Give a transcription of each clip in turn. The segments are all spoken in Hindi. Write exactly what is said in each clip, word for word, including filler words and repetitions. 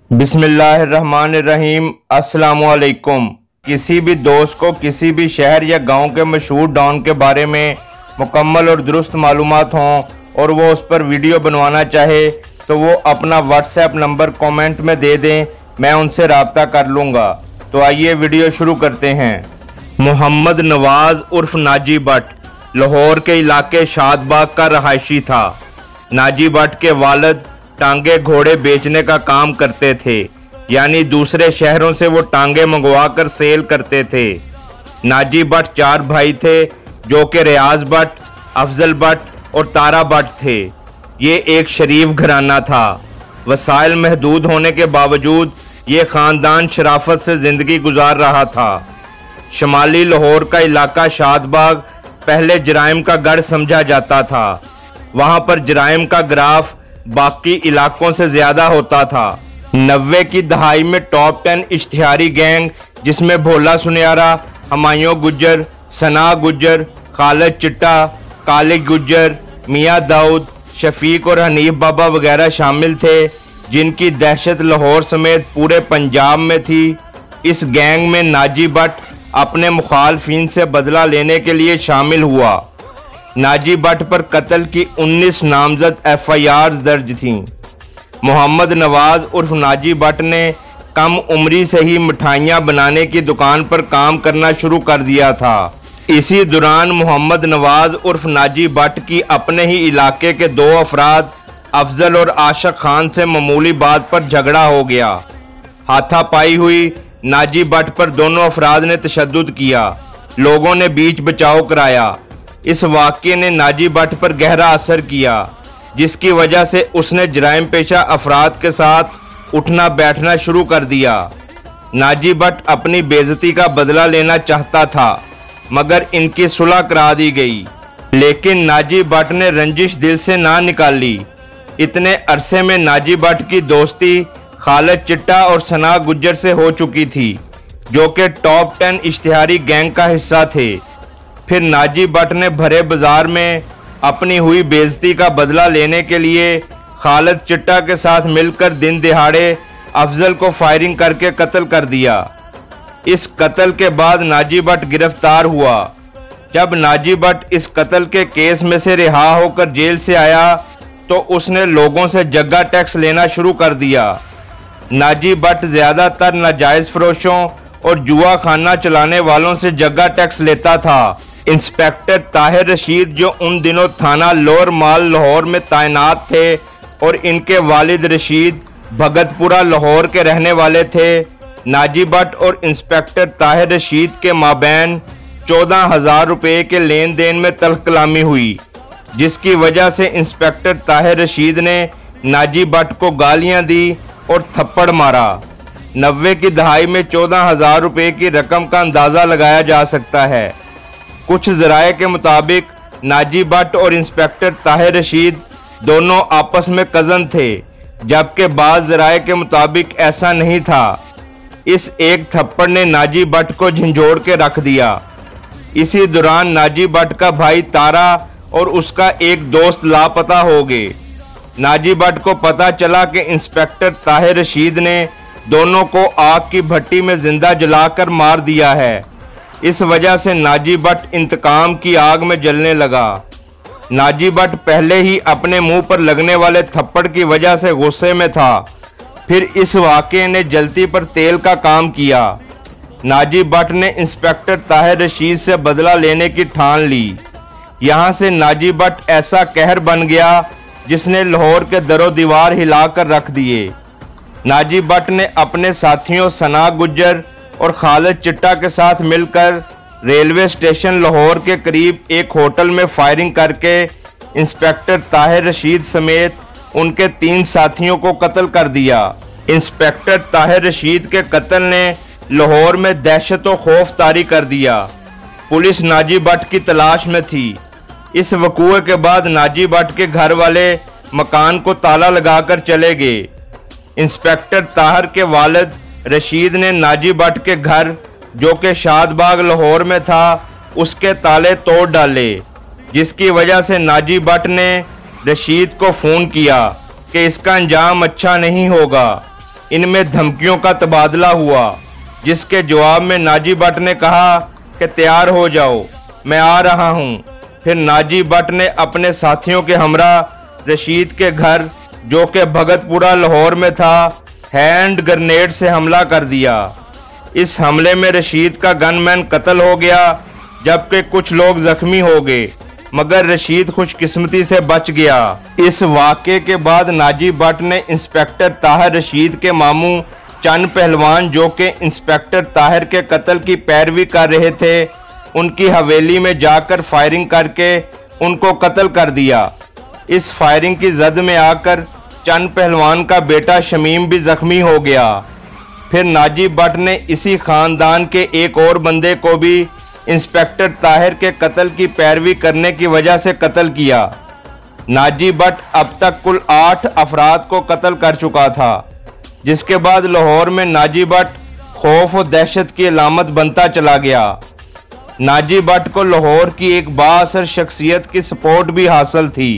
बिस्मिल्लाहिर्रहमानिर्रहीम। अस्सलामुअलैकुम। किसी भी दोस्त को किसी भी शहर या गांव के मशहूर डॉन के बारे में मुकम्मल और दुरुस्त मालूमात हों और वो उस पर वीडियो बनवाना चाहे तो वो अपना व्हाट्सएप नंबर कमेंट में दे दें, मैं उनसे रब्ता कर लूँगा। तो आइए वीडियो शुरू करते हैं। मोहम्मद नवाज़ उर्फ नाजी भट्ट लाहौर के इलाके शादबाग का रहायशी था। नाजी भट्ट के वालिद टांगे घोड़े बेचने का काम करते थे, यानी दूसरे शहरों से वो टांगे मंगवा कर सेल करते थे। नाजी भट्ट चार भाई थे जो कि रियाज भट्ट, अफजल भट्ट और तारा भट्ट थे। ये एक शरीफ घराना था। वसाइल महदूद होने के बावजूद ये ख़ानदान शराफत से ज़िंदगी गुजार रहा था। शमाली लाहौर का इलाका शादबाग पहले जराइम का गढ़ समझा जाता था। वहाँ पर जराइम का ग्राफ बाकी इलाकों से ज़्यादा होता था। नब्बे की दहाई में टॉप टेन इश्तिहारी गैंग जिसमें भोला सुनियारा, हमायूं गुज्जर, सना गुज्जर, खालिद चिट्टा, कालिक गुज्जर, मियाँ दाऊद, शफीक और हनीफ बाबा वगैरह शामिल थे, जिनकी दहशत लाहौर समेत पूरे पंजाब में थी। इस गैंग में नाजी भट्ट अपने मुखालफिन से बदला लेने के लिए शामिल हुआ। नाजी भट्ट पर कत्ल की उन्नीस नामजद एफ आई आर दर्ज थीं। मोहम्मद नवाज़ उर्फ नाजी भट्ट ने कम उम्री से ही मिठाइयाँ बनाने की दुकान पर काम करना शुरू कर दिया था। इसी दौरान मोहम्मद नवाज़ उर्फ नाजी भट्ट की अपने ही इलाके के दो अफराद अफजल और आशिक खान से मामूली बात पर झगड़ा हो गया। हाथापाई हुई। नाजी भट्ट पर दोनों अफराद ने तशद्दुद किया। लोगों ने बीच बचाव कराया। इस वाक़े ने नाजी भट्ट पर गहरा असर किया, जिसकी वजह से उसने जराइम पेशा अफराद के साथ उठना बैठना शुरू कर दिया। नाजी भट्ट अपनी बेइज्जती का बदला लेना चाहता था, मगर इनकी सुलह करा दी गई। लेकिन नाजी भट्ट ने रंजिश दिल से ना निकाली। इतने अरसे में नाजी भट्ट की दोस्ती खालिद चिट्टा और सना गुज्जर से हो चुकी थी, जो कि टॉप टेन इश्तिहारी गैंग का हिस्सा थे। फिर नाजी भट्ट ने भरे बाजार में अपनी हुई बेइज्जती का बदला लेने के लिए खालिद चिट्टा के साथ मिलकर दिन दिहाड़े अफजल को फायरिंग करके कत्ल कर दिया। इस कत्ल के बाद नाजी भट्ट गिरफ्तार हुआ। जब नाजी भट्ट इस कत्ल के केस में से रिहा होकर जेल से आया तो उसने लोगों से जग्गा टैक्स लेना शुरू कर दिया। नाजी भट्ट ज़्यादातर नाजायज़ फरोशों और जुआ खाना चलाने वालों से जग्गा टैक्स लेता था। इंस्पेक्टर ताहिर रशीद, जो उन दिनों थाना लोअर माल लाहौर में तैनात थे, और इनके वालिद रशीद भगतपुरा लाहौर के रहने वाले थे। नाजी भट्ट और इंस्पेक्टर ताहिर रशीद के माबैन चौदह हज़ार रुपये के लेन देन में तल्ख कलामी हुई, जिसकी वजह से इंस्पेक्टर ताहिर रशीद ने नाजी भट्ट को गालियां दी और थप्पड़ मारा। नब्बे की दहाई में चौदह हज़ार रुपये की रकम का अंदाज़ा लगाया जा सकता है। कुछ ज़राए के मुताबिक नाजी भट्ट और इंस्पेक्टर ताहिर रशीद दोनों आपस में कज़न थे, जबकि बाज़ ज़राए के मुताबिक ऐसा नहीं था। इस एक थप्पड़ ने नाजी भट्ट को झंझोड़ के रख दिया। इसी दौरान नाजी भट्ट का भाई तारा और उसका एक दोस्त लापता हो गए। नाजी भट्ट को पता चला कि इंस्पेक्टर ताहिर रशीद ने दोनों को आग की भट्टी में जिंदा जलाकर मार दिया है। इस वजह से नाजी भट्ट इंतकाम की आग में जलने लगा। नाजी भट्ट पहले ही अपने मुंह पर लगने वाले थप्पड़ की वजह से गुस्से में था। फिर इस वाक़े ने जलती पर तेल का काम किया। नाजी भट्ट ने इंस्पेक्टर ताहिर रशीद से बदला लेने की ठान ली। यहाँ से नाजी भट्ट ऐसा कहर बन गया जिसने लाहौर के दरो दीवार हिलाकर रख दिए। नाजी भट्ट ने अपने साथियों सना गुज्जर और खालिद चिट्टा के साथ मिलकर रेलवे स्टेशन लाहौर के करीब एक होटल में फायरिंग करके इंस्पेक्टर ताहिर रशीद समेत उनके तीन साथियों को कत्ल कर दिया। इंस्पेक्टर ताहिर रशीद के कत्ल ने लाहौर में दहशत व खौफ तारी कर दिया। पुलिस नाजी भट्ट की तलाश में थी। इस वकूए के बाद नाजी भट्ट के घर वाले मकान को ताला लगाकर चले गए। इंस्पेक्टर ताहिर के वालिद रशीद ने नाजी भट्ट के घर, जो कि शादबाग लाहौर में था, उसके ताले तोड़ डाले, जिसकी वजह से नाजी भट्ट ने रशीद को फ़ोन किया कि इसका अंजाम अच्छा नहीं होगा। इनमें धमकियों का तबादला हुआ, जिसके जवाब में नाजी भट्ट ने कहा कि तैयार हो जाओ, मैं आ रहा हूं। फिर नाजी भट्ट ने अपने साथियों के हमरा रशीद के घर, जो कि भगतपुरा लाहौर में था, हैंड ग्रेनेड से हमला कर दिया। इस हमले में रशीद का गनमैन कत्ल हो गया, जबकि कुछ लोग जख्मी हो गए, मगर रशीद खुशकिस्मती से बच गया। इस वाक़े के बाद नाजी भट्ट ने इंस्पेक्टर ताहिर रशीद के मामू चंद पहलवान, जो कि इंस्पेक्टर ताहिर के कत्ल की पैरवी कर रहे थे, उनकी हवेली में जाकर फायरिंग करके उनको कत्ल कर दिया। इस फायरिंग की जद में आकर चंद पहलवान का बेटा शमीम भी जख्मी हो गया। फिर नाजी भट्ट ने इसी खानदान के एक और बंदे को भी इंस्पेक्टर ताहिर के कत्ल की पैरवी करने की वजह से कत्ल किया। नाजी भट्ट अब तक कुल आठ अफराद को कत्ल कर चुका था, जिसके बाद लाहौर में नाजी भट्ट खौफ और दहशत की अलामत बनता चला गया। नाजी भट्ट को लाहौर की एक बाअसर शख्सियत की सपोर्ट भी हासिल थी।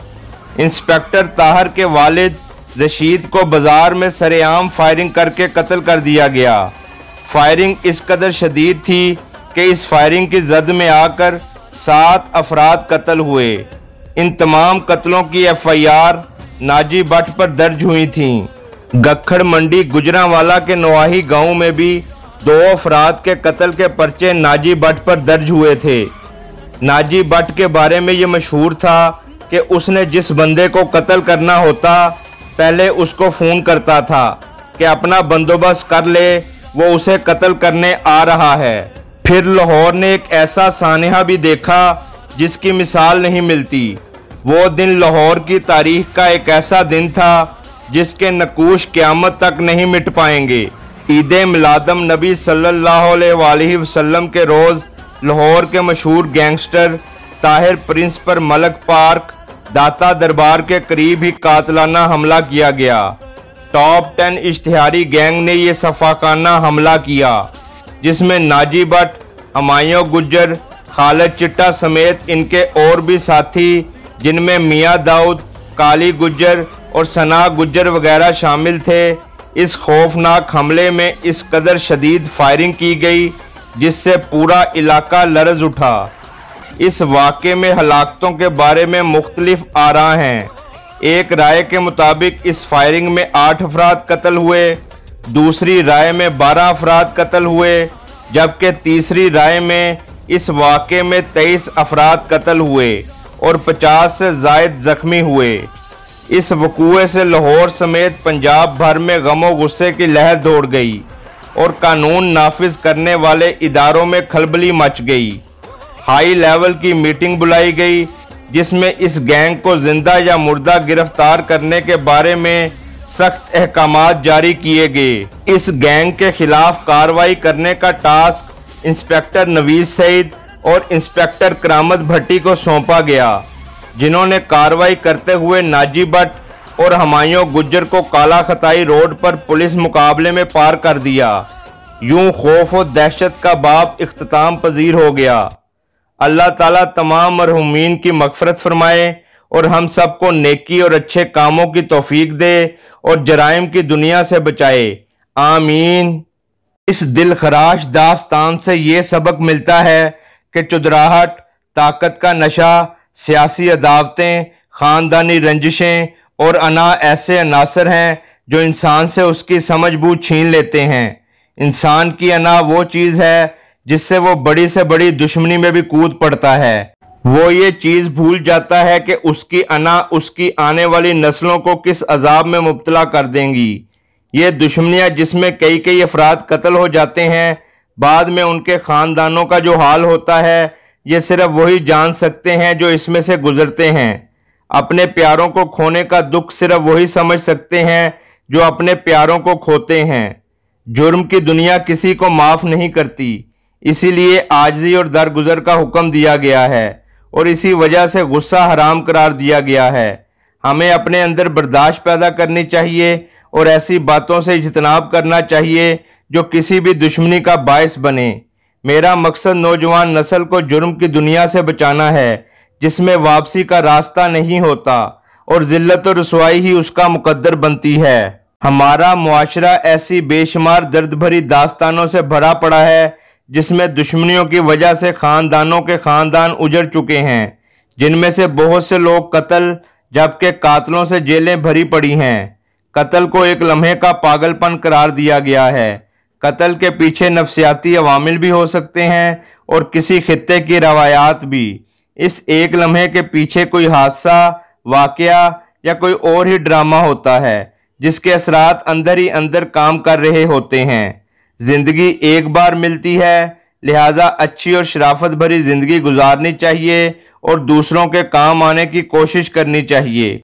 इंस्पेक्टर ताहिर के वालिद रशीद को बाजार में सरेआम फायरिंग करके कत्ल कर दिया गया। फायरिंग इस कदर शदीद थी कि इस फायरिंग की जद में आकर सात अफराद कत्ल हुए। इन तमाम कत्लों की F I R Naji Bhatt पर दर्ज हुई थीं। गखड़ मंडी गुजरांवाला के नवाही गांव में भी दो अफराद के कत्ल के पर्चे नाजी भट्ट पर दर्ज हुए थे। नाजी भट्ट के बारे में ये मशहूर था कि उसने जिस बंदे को कत्ल करना होता, पहले उसको फ़ोन करता था कि अपना बंदोबस्त कर ले, वो उसे कत्ल करने आ रहा है। फिर लाहौर ने एक ऐसा सानहा भी देखा जिसकी मिसाल नहीं मिलती। वो दिन लाहौर की तारीख का एक ऐसा दिन था जिसके नकूश क़यामत तक नहीं मिट पाएंगे। ईद मिलादम नबी सल्लल्लाहु अलैहि वसल्लम के रोज़ लाहौर के मशहूर गैंगस्टर ताहिर प्रिंस पर मलक पार्क दाता दरबार के करीब ही कातलाना हमला किया गया। टॉप टेन इश्तिहारी गैंग ने ये सफाकाना हमला किया, जिसमें नाजी भट्ट, हमायूं गुज्जर, खालिद चिट्टा समेत इनके और भी साथी, जिनमें मियां दाऊद, काली गुज्जर और सना गुज्जर वगैरह शामिल थे। इस खौफनाक हमले में इस कदर शदीद फायरिंग की गई जिससे पूरा इलाका लरज उठा। इस वाक़े में हलाकतों के बारे में मुख्तलिफ आरा हैं। एक राय के मुताबिक इस फायरिंग में आठ अफराद कत्ल हुए, दूसरी राय में बारह अफराद कत्ल हुए, जबकि तीसरी राय में इस वाक़े में तेईस अफराद कत्ल हुए और पचास से ज़ायद ज़ख्मी हुए। इस वक़ूए से लाहौर समेत पंजाब भर में गमो गुस्से की लहर दौड़ गई और कानून नाफिज करने वाले इदारों में खलबली मच गई। हाई लेवल की मीटिंग बुलाई गई, जिसमें इस गैंग को जिंदा या मुर्दा गिरफ्तार करने के बारे में सख्त अहकामात जारी किए गए। इस गैंग के खिलाफ कार्रवाई करने का टास्क इंस्पेक्टर नवीज सईद और इंस्पेक्टर करामत भट्टी को सौंपा गया, जिन्होंने कार्रवाई करते हुए नाजी भट्ट और हमायूं गुज्जर को काला खताई रोड पर पुलिस मुकाबले में पार कर दिया। यूं खौफ और दहशत का बाब इख्तिताम पजीर हो गया। अल्लाह ताला तमाम मरहूमीन की मगफरत फरमाए और हम सबको नेकी और अच्छे कामों की तौफीक दे और जराइम की दुनिया से बचाए, आमीन। इस दिलखराश दास्तान से ये सबक मिलता है कि चुदराहट, ताकत का नशा, सियासी अदावतें, ख़ानदानी रंजिशें और अना ऐसे अनासर हैं जो इंसान से उसकी समझ बूझ छीन लेते हैं। इंसान की अना वो चीज़ है जिससे वो बड़ी से बड़ी दुश्मनी में भी कूद पड़ता है। वो ये चीज़ भूल जाता है कि उसकी अना उसकी आने वाली नस्लों को किस अजाब में मुब्तला कर देंगी। ये दुश्मनियाँ जिसमें कई कई अफराद कत्ल हो जाते हैं, बाद में उनके ख़ानदानों का जो हाल होता है, ये सिर्फ वही जान सकते हैं जो इसमें से गुजरते हैं। अपने प्यारों को खोने का दुख सिर्फ वही समझ सकते हैं जो अपने प्यारों को खोते हैं। जुर्म की दुनिया किसी को माफ़ नहीं करती, इसीलिए आजिज़ी और दरगुजर का हुक्म दिया गया है और इसी वजह से गुस्सा हराम करार दिया गया है। हमें अपने अंदर बर्दाश्त पैदा करनी चाहिए और ऐसी बातों से इज्तनाब करना चाहिए जो किसी भी दुश्मनी का बायस बने। मेरा मकसद नौजवान नस्ल को जुर्म की दुनिया से बचाना है, जिसमें वापसी का रास्ता नहीं होता और जिल्लत और रुसवाई ही उसका मुकद्दर बनती है। हमारा मुआशरा ऐसी बेशुमार दर्द भरी दास्तानों से भरा पड़ा है जिसमें दुश्मनियों की वजह से खानदानों के खानदान उजड़ चुके हैं, जिनमें से बहुत से लोग कत्ल जबकि कातलों से जेलें भरी पड़ी हैं। कत्ल को एक लम्हे का पागलपन करार दिया गया है। कत्ल के पीछे नफसियाती अवामिल भी हो सकते हैं और किसी खित्ते की रवायात भी। इस एक लम्हे के पीछे कोई हादसा, वाकया या कोई और ही ड्रामा होता है जिसके असरात अंदर ही अंदर काम कर रहे होते हैं। जिंदगी एक बार मिलती है, लिहाजा अच्छी और शराफत भरी जिंदगी गुजारनी चाहिए और दूसरों के काम आने की कोशिश करनी चाहिए।